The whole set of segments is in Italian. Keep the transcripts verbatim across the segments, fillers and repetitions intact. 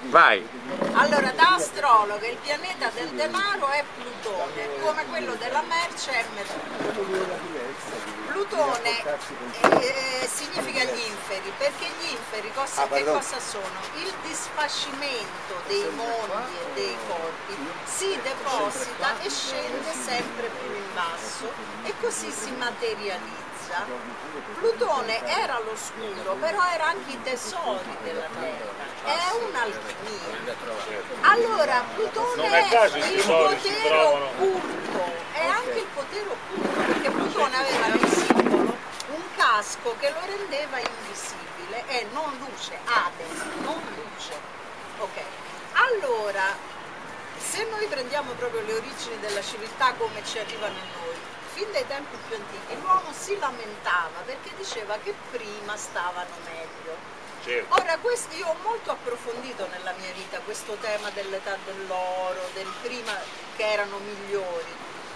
Vai. Allora, da astrologa il pianeta del denaro è Plutone, come quello della merce è Mercurio. Plutone eh, significa gli inferi, perché gli inferi cosa, ah, che cosa sono? Il disfacimento dei mondi e dei corpi si deposita e scende sempre più in basso e così si materializza. Plutone era l'oscuro, però era anche i tesori della Terra, è un'alchimia. Allora Plutone è il potere occulto, è anche il potere occulto, perché Plutone aveva nel simbolo un casco che lo rendeva invisibile, è non luce, Hades, non luce. Ok, allora se noi prendiamo proprio le origini della civiltà come ci arrivano a noi, fin dai tempi più antichi l'uomo si lamentava perché diceva che prima stavano meglio. Certo. Ora, questo, io ho molto approfondito nella mia vita questo tema dell'età dell'oro, del prima che erano migliori.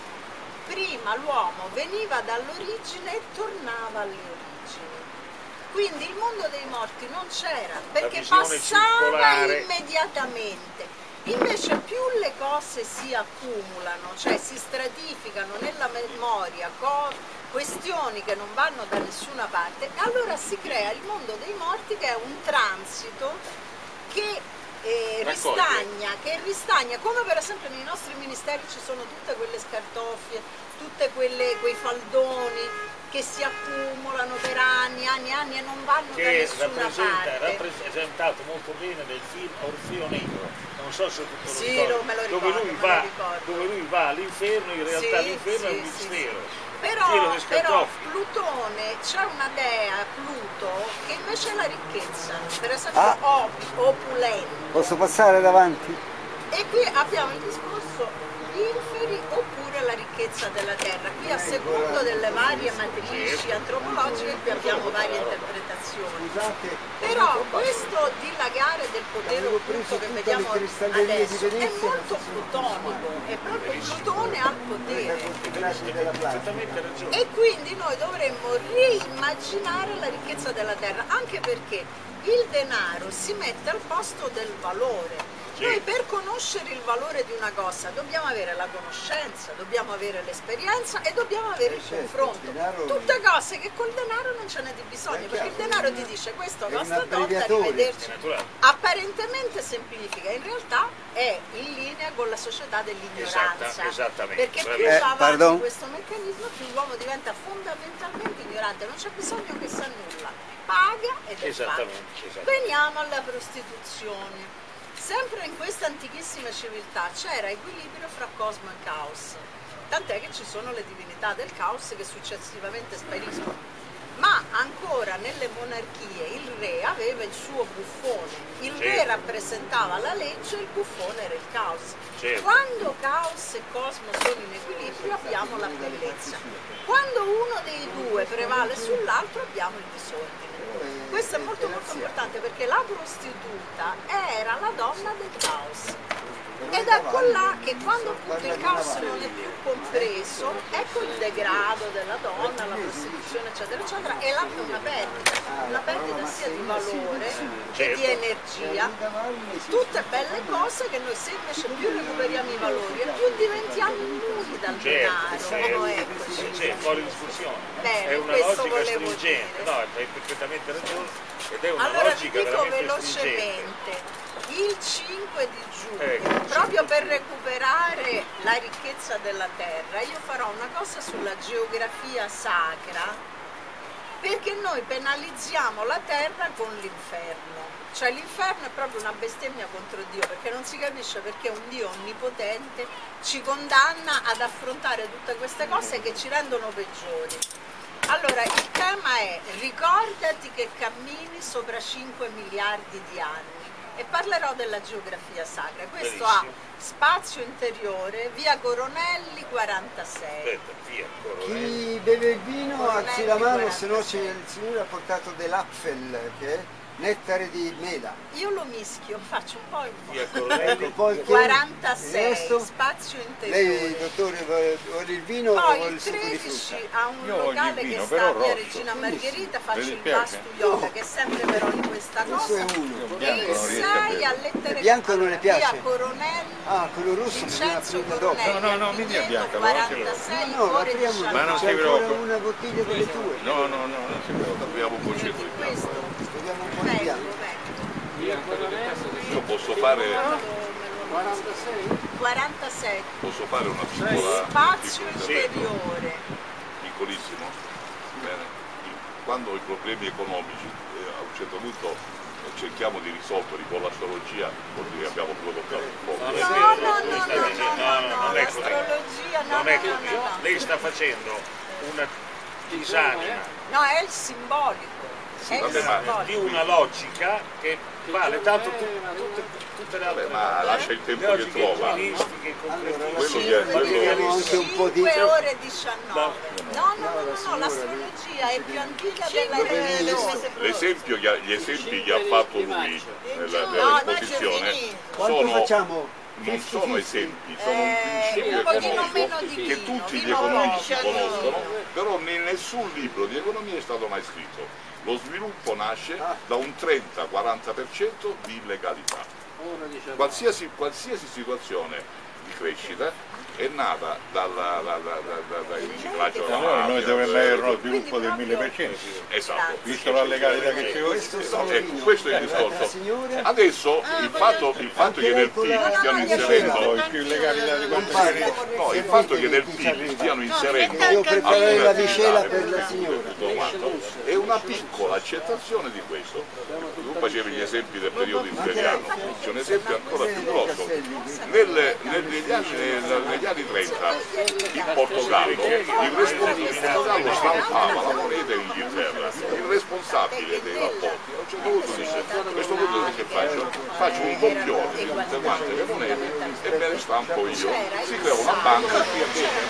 Prima l'uomo veniva dall'origine e tornava alle origini. Quindi il mondo dei morti non c'era, perché passava circolare immediatamente. Invece più le cose si accumulano, cioè si stratificano nella memoria questioni che non vanno da nessuna parte, allora si crea il mondo dei morti, che è un transito che eh, ristagna, che ristagna, come per esempio nei nostri ministeri ci sono tutte quelle scartoffie, tutti quei faldoni che si accumulano per anni, anni, anni e non vanno che da nessuna parte. Che è rappresentato molto bene nel film Orfeo Negro, non so se tutto lo sì, ricordo, me lo ricordo, dove, lui me va, lo ricordo. dove lui va all'inferno, in realtà sì, l'inferno sì, è un mistero. Sì, sì. Però, però Plutone, c'è una dea, Pluto, che invece è la ricchezza, per esempio ah. op, opulento. Posso passare davanti? E qui abbiamo il discorso inferi oppure la ricchezza della terra. Qui a secondo delle varie matrici antropologiche qui abbiamo varie interpretazioni. Però questo dilagare del potere occulto che vediamo adesso è molto plutonico, è proprio Plutone al potere. E quindi noi dovremmo reimmaginare la ricchezza della terra, anche perché il denaro si mette al posto del valore. Noi per conoscere il valore di una cosa dobbiamo avere la conoscenza, dobbiamo avere l'esperienza e dobbiamo avere il confronto. Tutte cose che col denaro non ce n'è di bisogno, perché il denaro ti dice questo costa tot, arrivederci. Apparentemente semplifica, in realtà è in linea con la società dell'ignoranza. Perché più va avanti questo meccanismo, più l'uomo diventa fondamentalmente ignorante, non c'è bisogno che sa nulla, paga ed è fatto. Veniamo alla prostituzione. Sempre in queste antichissime civiltà c'era equilibrio fra cosmo e caos, tant'è che ci sono le divinità del caos che successivamente spariscono. Ma ancora nelle monarchie il re aveva il suo buffone, il certo. re rappresentava la legge e il buffone era il caos. Certo. Quando caos e cosmo sono in equilibrio abbiamo la bellezza, quando uno dei due prevale sull'altro abbiamo il disordine. Questo è molto molto importante perché la prostituta era la donna del caos. Ed ecco là che quando appunto il caos non è più compreso, ecco il degrado della donna, la prostituzione eccetera eccetera, e là c'è una perdita, una perdita sia di valore che di energia, tutte belle cose che noi se invece più recuperiamo i valori e più diventiamo immuni dal denaro, non è così. C'è fuori discussione, Bene, è una logica stringente, no, hai perfettamente ragione, ed è una allora, logica dico veramente velocemente. Il cinque di giugno, ecco, proprio per recuperare la ricchezza della terra, io farò una cosa sulla geografia sacra, perché noi penalizziamo la terra con l'inferno. Cioè l'inferno è proprio una bestemmia contro Dio, perché non si capisce perché un Dio onnipotente ci condanna ad affrontare tutte queste cose che ci rendono peggiori. Allora, il tema è: ricordati che cammini sopra cinque miliardi di anni. E parlerò della geografia sacra. Questo ha spazio interiore, via Coronelli quarantasei. Aspetta, via Coronelli. Chi beve il vino alzi la mano, se no il Signore ha portato dell'Apfel, che è nettare di mela. Io lo mischio, faccio un po' Via in Coronelli. Ecco, poi che- quarantasei, il resto? spazio Lei, interiore. dottore, vuole vuole il vino o Poi vuole il il succo di tredici frutta? ha un Io voglio il locale vino, che però sta a via rosso. Regina Margherita, faccio Mi il dispiace. Bastu Yoga, che è sempre però in questa Questo è cosa. uno. Io E bianco il non riesco a sei bere. a lettere Il bianco non le allora, piace? via Coronelli, Ah, quello rosso bisogna Vincenzo aprirlo dopo. Coronelli, No, no, no, mi dia Vigneto, bianca, ma non si quarantasei, No, no, ore apriamo, Ma non c'è si ancora preoccupi. una bottiglia delle tue. No, no, no, non si preoccupi. Abbiamo un concetto di bianco. questo. Vediamo un po' di Vengo, bianco. vengo. Io posso fare, quarantasei. posso fare una piccola, Spazio piccolo interiore. piccolissimo. Bene. Quando i problemi economici eh, a un certo punto eh, cerchiamo di risolverli con l'astrologia, vuol dire che abbiamo provocato un po'. Non No, è no, vero, no, lei no, sta no, dicendo- no, no, no, non è così. l'astrologia, no, Non è no, no, così. no, no. Lei sta facendo una disamina No, è il simbolico. È il vabbè, ma di simbolico. una logica che vale tanto tu- tutte, tutte le altre Vabbè, ma lascia il tempo che logiche trova. umanistiche, Allora, Quello concretistiche. che è- vediamo quello- anche un po' di... cinque ore diciannove. No, no, no, no, no, signora, l'astrologia è più antica della Dove religione. L'esempio che ha- gli esempi che ha fatto lui nella, No, nell'esposizione Quanto sono, facciamo? non sono esempi, sono un Eh, principio un pochino economico meno di che vino, tutti gli vino economici rosso, conoscono, vino. però in nessun libro di economia è stato mai scritto. Lo sviluppo nasce Ah. da un trenta quaranta per cento di illegalità. Qualsiasi, qualsiasi situazione di crescita è nata dalla, da- da- da- da- dal riciclaggio della Allora noi mafia, dovremmo eh, avere uno sviluppo del mille per cento. Esatto. Visto la legalità che c'è oggi. Questo sono Ecco, vino. questo è il La discorso. signora Adesso il fatto, il fatto che nel P I No, no, stiano no, inserendo Poi più illegalità di quanto parli. c'è. no, il fatto che nel P I stiano inserendo Io preparerei la alcune miscela attività per la e signora. tutto quanto, è una piccola accettazione di questo. Tu facevi gli esempi del periodo imperiale, c'è un esempio ancora più grosso. Nel- nel- negli, anni, nel- negli anni trenta in Portogallo il responsabile il Portogallo stampava la moneta in Inghilterra, il responsabile dei rapporti a un certo punto dice a questo punto che faccio? Faccio un doppione di tutte quante le monete e me le stampo io, si crea una banca che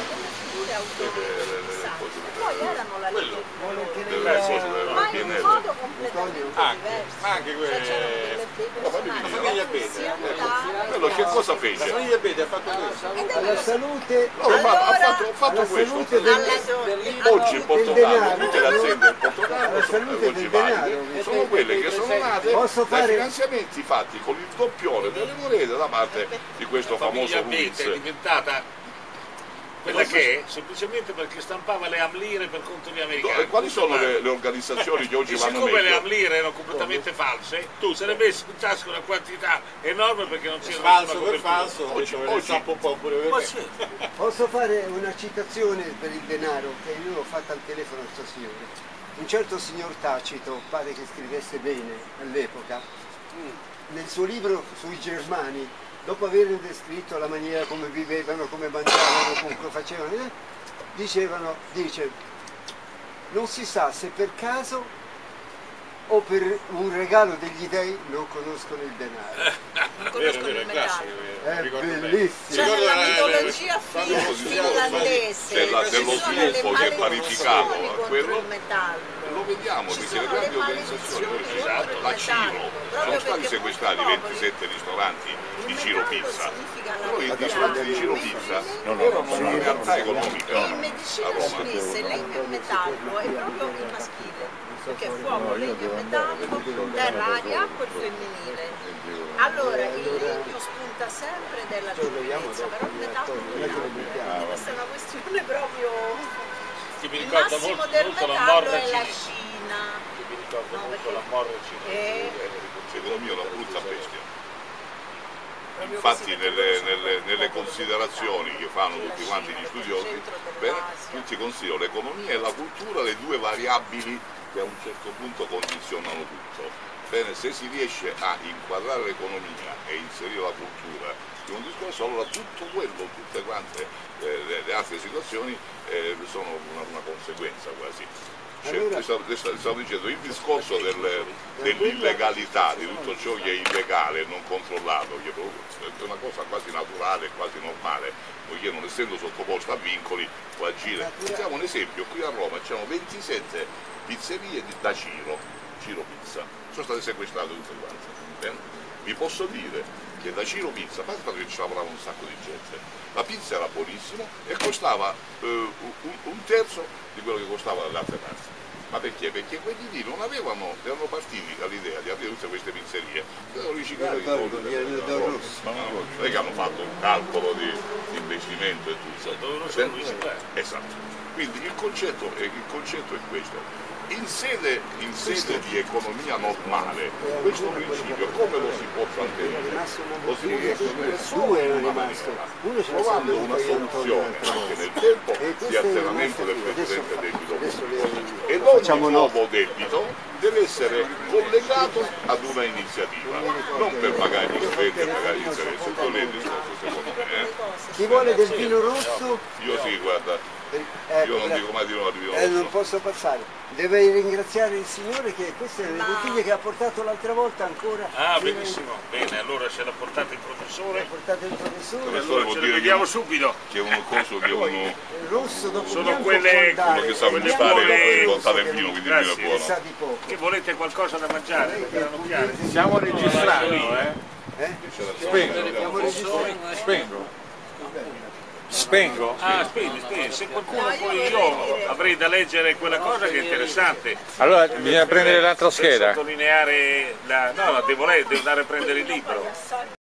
Poi erano la quello legge. delle cose Ma in del un modo completamente Anche, diverso. ma anche Cioè, c'erano quelle... delle- dei personaggi famiglia occidentali. quello che cosa fece? famiglia Bede ha fatto questo. Ed Alla erano- salute, No, ha fatto- ha fatto, ha alla fatto questo. salute del, alla- Oggi in Portogallo, denaro. tutte le aziende in Portogallo La sono, salute oggi del valide, denaro. sono quelle che sono nate Posso dai fare- finanziamenti fatti con il doppione delle monete da parte di questo famoso famiglia Ruiz. Bete è diventata quella che è semplicemente perché stampava le amlire per conto di americani. E quali sono le, le organizzazioni che oggi E vanno siccome le meglio? amlire erano completamente false, tu se ne messi in tasca una quantità enorme perché non c'era Falso nessuna per copertura. falso, Oggi- oggi, oggi- un po' pure Ma perché. sì. Posso fare una citazione per il denaro che io ho fatta al telefono a questo signore. Un certo signor Tacito, pare che scrivesse bene all'epoca, nel suo libro sui Germani, dopo aver descritto la maniera come vivevano, come mangiavano, come facevano, eh, dicevano, dice, non si sa se per caso o per un regalo degli dei non conoscono il denaro. Non Vero, conoscono vero, il è classico. metallo. È ricordo bene. bellissimo. Cioè Ricordo nella la- mitologia la- fin- la- finlandese della- ci dello sono le sviluppo che è parificato maledizioni a contro quello. il metallo. Lo vediamo Ci perché sono le grandi le organizzazioni, maledizioni esatto, contro la il Ciro, metallo, sono proprio stati perché sequestrati molti ventisette ristoranti di Ciro metallo Pizza. significa la Però i verità. ristoranti di Ciro Mentre Pizza il erano una realtà economica In a medicina Roma. cinese legno e metallo è proprio il maschile, perché fuoco, legno e metallo, terra, aria, acqua il femminile. Allora il legno spunta sempre della giovinezza, però il metallo non. Questa è una questione proprio. Che mi Il ricorda massimo molto, del molto la metallo morra è la cinese. Cina. Che mi ricorda No, molto perché- la morra cinese. Eh, Secondo me è una brutta bestia. proprio Infatti così, nelle, perché nelle- loro nelle sono considerazioni che fanno la tutti quanti Cina, gli perché è il studiosi, centro bene, dell'Asia. tutti considerano l'economia e la cultura le due variabili che a un certo punto condizionano tutto. Bene, se si riesce a inquadrare l'economia e inserire la cultura in un discorso, allora tutto quello, tutte quante eh, le, le altre situazioni eh, sono una, una conseguenza quasi. Cioè, Allora- stavo, stavo dicendo, il discorso del- dell'illegalità, di tutto ciò che è illegale e non controllato, che è una cosa quasi naturale, quasi normale, poiché non essendo sottoposta a vincoli può agire. Facciamo un esempio, qui a Roma c'erano ventisette pizzerie di- da Ciro, Ciro Pizza, sono state sequestrate tutte quante. Bene? Vi posso dire che da Ciro Pizza, a parte il fatto che ci lavorava un sacco di gente, la pizza era buonissima e costava eh, un, un terzo di quello che costava dalle altre parti. Ma perché? Perché quelli lì non avevano, erano partiti dall'idea di aprire tutte queste pizzerie, erano riciclati i soldi, non è che hanno fatto un calcolo di, di investimento e tutto. Esatto. Quindi il concetto è, il concetto è questo. In sede, in sede di economia normale, questo principio come lo si può trattenere? Lo si può trattenere solo in una maniera, trovando una soluzione anche nel tempo di alternamento del precedente debito pubblico. E ogni nuovo debito deve essere collegato ad una iniziativa, non per pagare gli sprechi e pagare gli interessi, quello è il discorso secondo me. Eh? Chi vuole del vino rosso? Io sì, guarda. Eh, Io non dico mai di no al vino eh, non rosso. posso passare. Deve ringraziare il Signore che queste sono le bottiglie che ha portato l'altra volta ancora. Ah, benissimo. Bene, allora ce l'ha portata il Ha professore. portato il professore. Come Allora ce le vediamo subito. Che è uno coso che uno, Il rosso dopo Sono bianco quelle- può andare, uno che sa il gustare bianco e e il contare rosso il vino, che quindi il vino è Grazie. buono. sa di poco. Che volete qualcosa da mangiare? Piano piano. Stiamo registrando, eh? Eh? Spengo. Stiamo registrando. Spengo. Spengo? Ah, spegni, spegni. Se qualcuno poi io avrei da leggere quella cosa che è interessante. Allora bisogna prendere l'altra Per scheda. sottolineare la... No, devo, le- devo andare a prendere il libro.